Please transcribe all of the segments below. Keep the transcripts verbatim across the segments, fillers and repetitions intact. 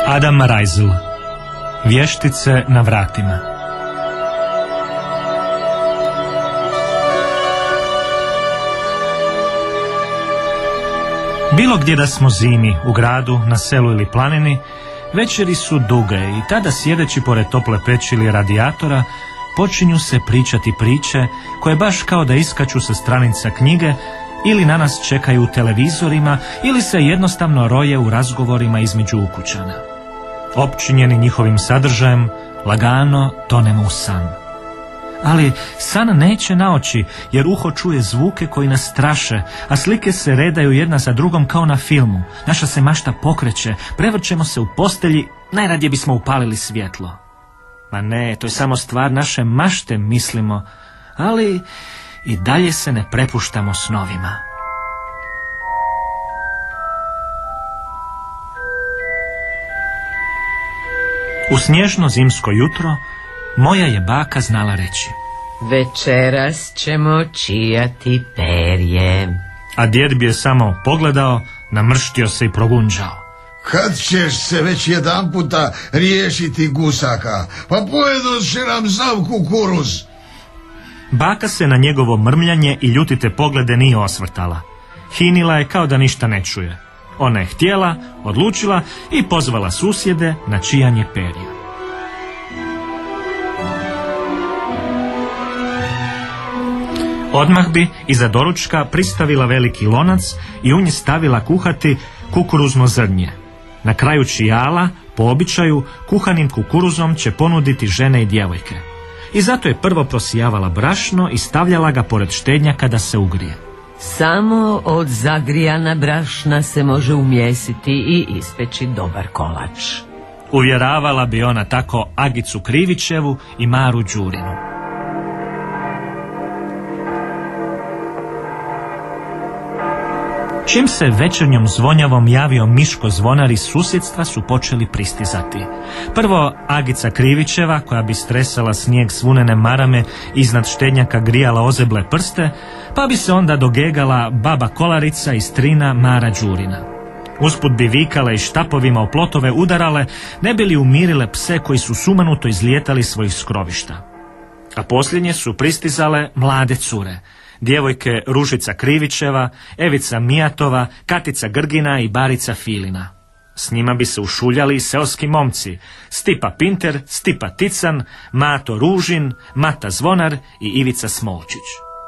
Adam Reisel, Vještice na vratima. Bilo gdje da smo zimi, u gradu, na selu ili planini, večeri su duge i tada sjedeći pored tople peći ili radijatora počinju se pričati priče koje baš kao da iskaču sa stranica knjige ili na nas čekaju u televizorima ili se jednostavno roje u razgovorima između ukućana. Opčinjeni njihovim sadržajem, lagano tonemo u san. Ali san neće na oči, jer uho čuje zvuke koji nas straše, a slike se redaju jedna za drugom kao na filmu. Naša se mašta pokreće, prevrćemo se u postelji, najradije bismo upalili svjetlo. Ma ne, to je samo stvar naše mašte, mislimo, ali i dalje se ne prepuštamo snovima. U snježno zimsko jutro moja je baka znala reći: večeras ćemo čijati perje. A djed bi je samo pogledao, namrštio se i progunđao: kad ćeš se već jedan puta riješiti gusaka, pa pojedu će nam sav kukuruz. Baka se na njegovo mrmljanje i ljutite poglede nije osvrtala. Hinila je kao da ništa ne čuje. Ona je htjela, odlučila i pozvala susjede na čijanje perja. Odmah bi iza doručka pristavila veliki lonac i u nje stavila kuhati kukuruzno zrnje. Na kraju čijala, po običaju, kuhanim kukuruzom će ponuditi žene i djevojke. I zato je prvo prosijavala brašno i stavljala ga pored štednjaka da se ugrije. Samo od zagrijana brašna se može umjesiti i ispeći dobar kolač. Uvjeravala bi ona tako Agicu Krivićevu i Maru Đurinu. Čim se večernjom zvonjavom javio Miško zvonar iz susjedstva su počeli pristizati. Prvo Agica Krivićeva, koja bi stresala snijeg svunene marame, iznad štednjaka grijala ozeble prste, pa bi se onda dogegala baba Kolarica i strina Mara Đurina. Usput bi vikale i štapovima o plotove udarale, ne bi li umirile pse koji su sumanuto izlijetali svojih skrovišta. A posljednje su pristizale mlade cure, djevojke Ružica Krivićeva, Evica Mijatova, Katica Grgina i Barica Filina. S njima bi se ušuljali seoski momci: Stipa Pinter, Stipa Tican, Mato Ružin, Mata Zvonar i Ivica Smolčić.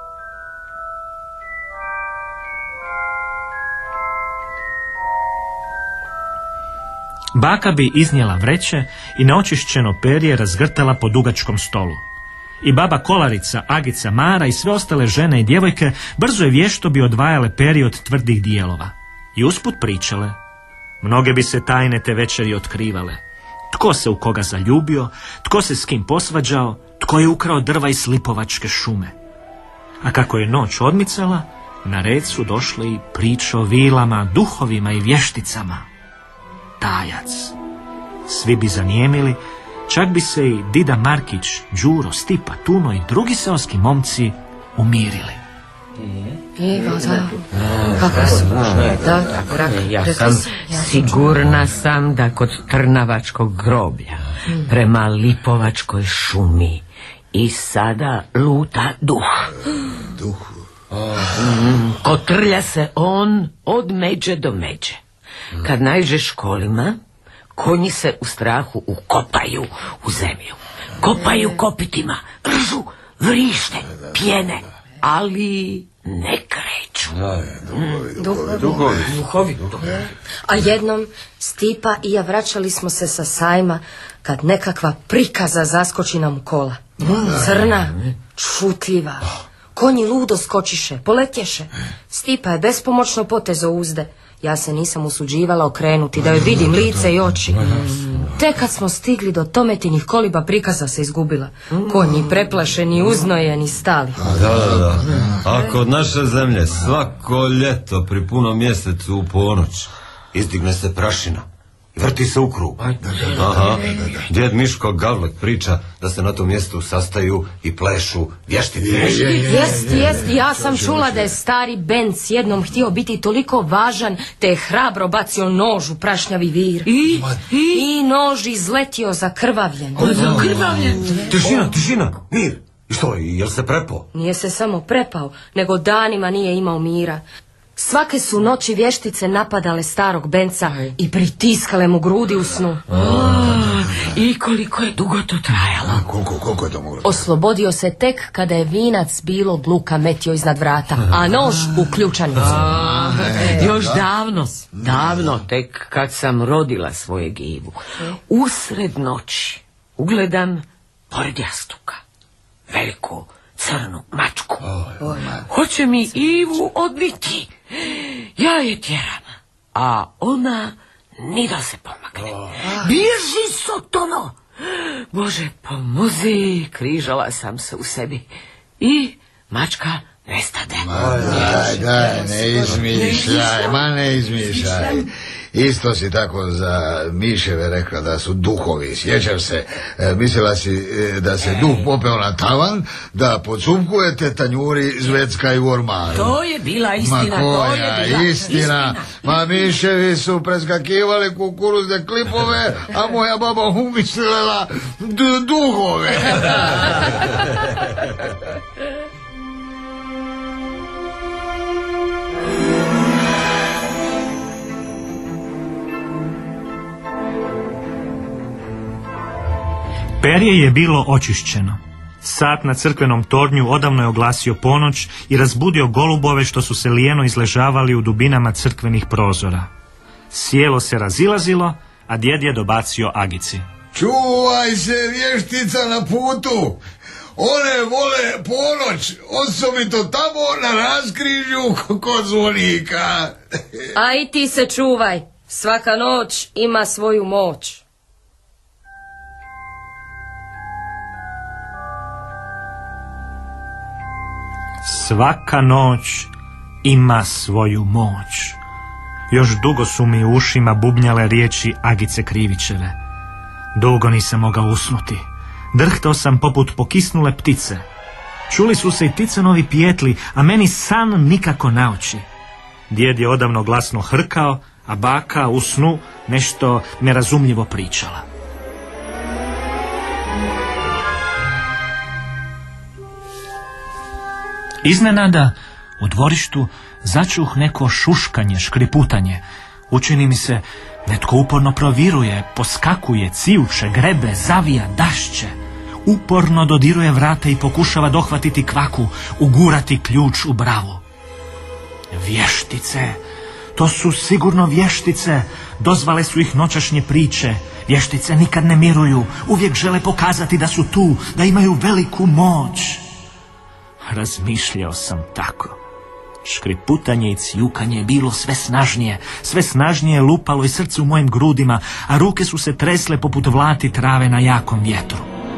Baka bi iznijela vreće i neočišćeno perje razgrtala po dugačkom stolu. I baba Kolarica, Agica Mara i sve ostale žene i djevojke brzo i vješto bi odvajale perje od tvrdih dijelova. I usput pričale. Mnoge bi se tajne te večeri otkrivale. Tko se u koga zaljubio, tko se s kim posvađao, tko je ukrao drva iz Lipovačke šume. A kako je noć odmicala, na red su došle i priče o vilama, duhovima i vješticama. Tajac. Svi bi zanijemili, čak bi se i Dida Markić, Đuro, Stipa, Tuno i drugi seoski momci umirili. Evo, da. Kako su? Da, ja sam sigurna sam da kod Trnavačkog groblja, prema Lipovačkoj šumi, i sada luta duh. Duh? Kotrlja se on od međe do međe. Kad naiđeš kolima, konji se u strahu ukopaju u zemlju. Kopaju kopitima, ržu, vrište, pjene, ali ne kreću. Mm. Duhovi. Duhovi. Duhovi. A jednom Stipa i ja vraćali smo se sa sajma kad nekakva prikaza zaskoči nam u kola. Crna, čutljiva. Konji ludo skočiše, poletješe. Stipa je bespomoćno potezo uzde. Ja se nisam usuđivala okrenuti da joj vidim lice i oči. Tek kad smo stigli do Tometinih koliba, prikaza se izgubila. Konji preplašeni, uznojeni, stali. Da, da, da. A kod naše zemlje svako ljeto pri punom mjesecu u ponoć izdigne se prašina. i vrti se u krug. Aha, djed Miško Gavlek priča da se na tom mjestu sastaju i plešu vještice. Jest, jest, ja sam čula da je stari Benc jednom htio biti toliko važan, te je hrabro bacio nož u prašnjavi vir. I? I nož izletio zakrvavljen. Zakrvavljen? Tišina, tišina, mir. I što, jel se prepo? Nije se samo prepao, nego danima nije imao mira. Svake su noći vještice napadale starog Benca i pritiskale mu grudi u snu. I koliko je dugo to trajalo? Koliko, koliko je to moglo? Oslobodio se tek kada je vinac bilo luka metio iznad vrata, a nož u ključanicu. A, još davno, davno tek kad sam rodila svoje Givu. Usred noći ugledam pored jastuka veliku crnu mačku. Hoće mi Ivu odbiti. Ja je tjeram, a ona ni da se pomakne. Bježi, Sotono! Bože, pomozi, križala sam se u sebi. I mačka nestade. Ma daj, daj, ne izmišljaj, ma ne izmišljaj. Isto si tako za miševe rekla da su duhovi. Sjećam se, e, mislila si e, da se duh popeo na tavan, da podsupkujete tanjuri, zvecka i u ormaru. To je bila istina, Ma koja to je bila istina. istina. Ma miševi su preskakivali kukuruzne klipove, a moja baba umislila d- duhove. Perje je bilo očišćeno. Sat na crkvenom tornju odavno je oglasio ponoć i razbudio golubove što su se lijeno izležavali u dubinama crkvenih prozora. Sjelo se razilazilo, a djed je dobacio Agici. Čuvaj se, vještica na putu. One vole ponoć, osobito tamo na raskrižju kod zvonika. A i ti se čuvaj, svaka noć ima svoju moć. Svaka noć ima svoju moć. Još dugo su mi u ušima bubnjale riječi Agice Krivićeve. Dugo nisam mogao usnuti. Drhtao sam poput pokisnule ptice. Čuli su se i ticanovi pijetli, a meni san nikako na oči. Djed je odavno glasno hrkao, a baka u snu nešto nerazumljivo pričala. Iznenada u dvorištu začuh neko šuškanje, škriputanje. Učini mi se, netko uporno proviruje, poskakuje, cijuče, grebe, zavija, dašće. Uporno dodiruje vrata i pokušava dohvatiti kvaku, ugurati ključ u bravu. Vještice, to su sigurno vještice, dozvale su ih noćašnje priče. Vještice nikad ne miruju, uvijek žele pokazati da su tu, da imaju veliku moć. Razmišljao sam tako. Škriputanje i cijukanje je bilo sve snažnije, sve snažnije je lupalo i srce u mojim grudima, a ruke su se tresle poput vlati trave na jakom vjetru.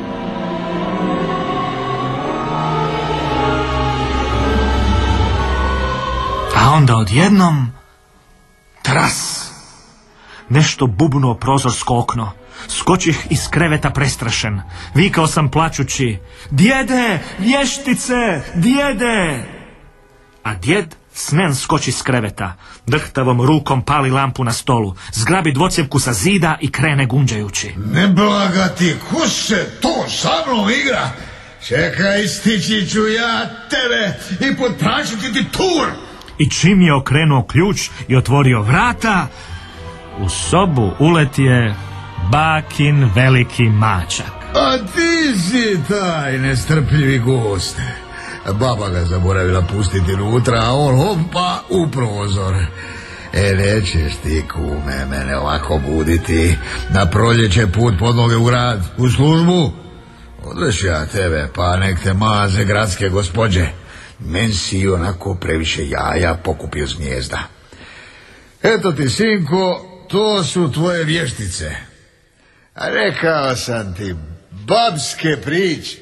A onda odjednom tras. Nešto bubnuo prozorsko okno. Skočih iz kreveta prestrašen. Vikao sam plačući: djede, vještice, djede! A djed snen skoči s kreveta. Drhtavom rukom pali lampu na stolu. Zgrabi dvocjevku sa zida i krene gunđajući. Ne blaga ti, ko se to sa mnom igra? Čekaj, stići ću ja tebe i potprašiti ti tur. I čim je okrenuo ključ i otvorio vrata, u sobu uletije bakin veliki mačak. A ti si taj nestrpljivi gost. Baba ga zaboravila pustiti unutra, a on hopa u prozor. E, nećeš ti, kume, mene ovako buditi na proljeće put pod noge u grad, u službu. Odveš ja tebe, pa nek te maze gradske gospođe. Men si onako previše jaja pokupio s gnijezda. Eto ti, sinko, to su tvoje vještice. A rekao sam ti, babske priče.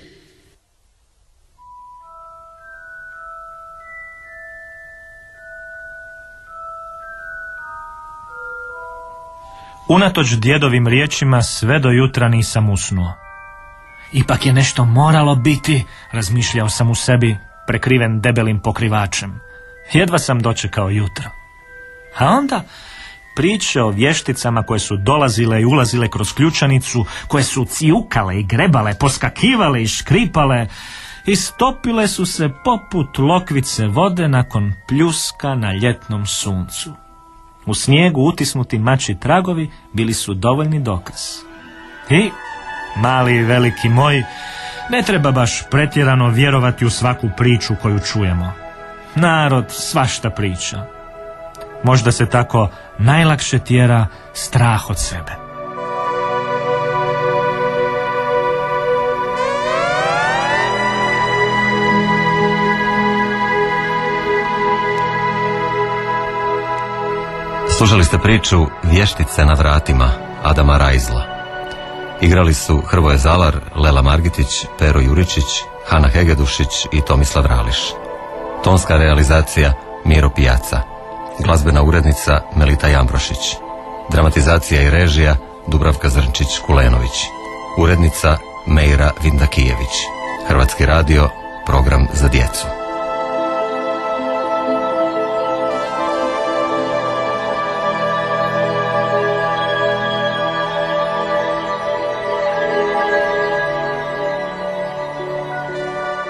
Unatoč djedovim riječima sve do jutra nisam usnuo. Ipak je nešto moralo biti, razmišljao sam u sebi, prekriven debelim pokrivačem. Jedva sam dočekao jutro. A onda priče o vješticama koje su dolazile i ulazile kroz ključanicu, koje su cijukale i grebale, poskakivale i škripale, i stopile su se poput lokvice vode nakon pljuska na ljetnom suncu. U snijegu utisnuti mačji tragovi bili su dovoljni dokaz. I, mali i veliki moj, ne treba baš pretjerano vjerovati u svaku priču koju čujemo. Narod svašta priča. Možda se tako najlakše tjera strah od sebe. Slušali ste priču Vještice na vratima Adama Rajzla. Igrali su Hrvoje Zalar, Lela Margitić, Pero Juričić, Hana Hegedušić i Tomislav Rališ. Tonska realizacija Miro Pijaca. Glazbena urednica Melita Jambrošić. Dramatizacija i režija Dubravka Zrnčić-Kulenović. Urednica Mejra Vindakijević. Hrvatski radio, program za djecu.